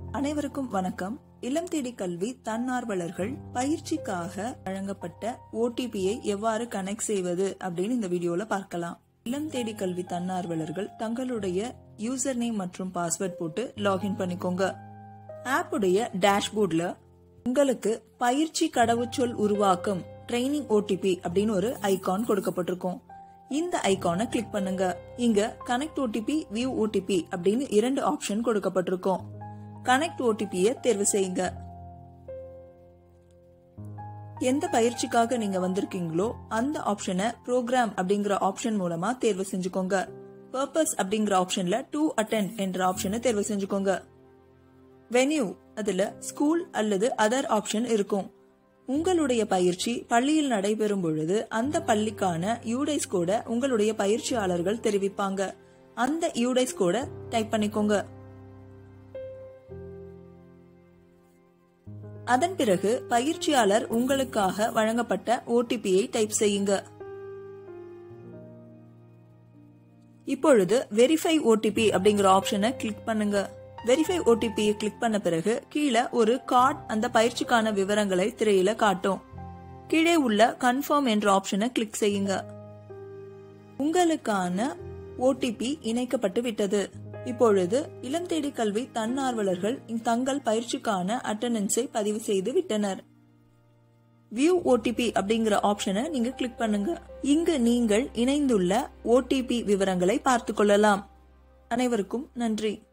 அனைவருக்கும் வணக்கம். இல்லம் தேடி கல்வி தன்னார்வலர்கள் பயிற்சிக்காக வழங்கப்பட்ட ஓடிபியை எவ்வாறு கனெக்ட் செய்வது அப்படின்னு இந்த வீடியோல பார்க்கலாம். இல்லம் தேடி கல்வி தன்னார்வலர்கள் தங்களுடைய யூசர் நேம் மற்றும் பாஸ்வேர்ட் போட்டு லாகின் பண்ணிக்கோங்க. ஆப்புடைய டேஷ்போர்ட்ல உங்களுக்கு பயிற்சி கடவுச்சொல் உருவாக்கும் ட்ரைனிங் ஓடிபி அப்படின்னு ஒரு ஐகான் கொடுக்கப்பட்டிருக்கும். இந்த ஐகானை கிளிக் பண்ணுங்க. இங்க கனெக்ட் ஓடிபி, வியூ ஓடிபி அப்படின்னு 2 ஆப்ஷன் கொடுக்கப்பட்டிருக்கும். கனெக்ட் ஓடிபியை தேர்வு செய்யுங்க. எந்த பயிற்சிக்காக நீங்க வந்திருக்கீங்களோ அந்த ஆப்ஷனை ப்ரோக்ராம் அப்படிங்கிற ஆப்ஷன் மூலமா தேர்வு செஞ்சுக்கோங்க. பர்பஸ் அப்படிங்கிற ஆப்ஷன்ல டு அட்டெண்ட் என்ற ஆப்ஷனை தேர்வு செஞ்சுக்கோங்க. வென்யூ அதுல ஸ்கூல் அல்லது அதர் ஆப்ஷன் இருக்கும். உங்களுடைய பயிற்சி பள்ளியில் நடைபெறும் பொழுது அந்த பள்ளிக்கான யூடைஸ் கோட உங்களுடைய பயிற்சியாளர்கள் தெரிவிப்பாங்க. அந்த யூடைஸ் கோட டைப் பண்ணிக்கோங்க. அதன் பிறகு பயிற்சியாளர் உங்களுக்காக வழங்கப்பட்ட ஓடிபியை டைப் செய்யுங்க. இப்பொழுது வெரிஃபை ஓடிபி அப்படிங்கிற ஆப்ஷனை கிளிக் பண்ணுங்க. வெரிஃபை ஓடிபியை கிளிக் பண்ண பிறகு கீழே ஒரு கார்டு அந்த பயிற்சிக்கான விவரங்களை திரையில காட்டும். கீழே உள்ள கன்ஃபார்ம் என்ற ஆப்ஷனை கிளிக் செய்யுங்க. உங்களுக்கான ஓடிபி இணைக்கப்பட்டு விட்டது. இப்பொழுது இளம் தேடி கல்வி தன்னார்வலர்கள் தங்கள் பயிற்சிக்கான அட்டெண்டன்ஸை பதிவு செய்து விட்டனர். வியூ ஓடிபி அப்படிங்கிற ஆப்ஷனை நீங்க கிளிக் பண்ணுங்க. இங்கு நீங்கள் இணைந்துள்ள ஓடிபி விவரங்களை பார்த்து கொள்ளலாம். அனைவருக்கும் நன்றி.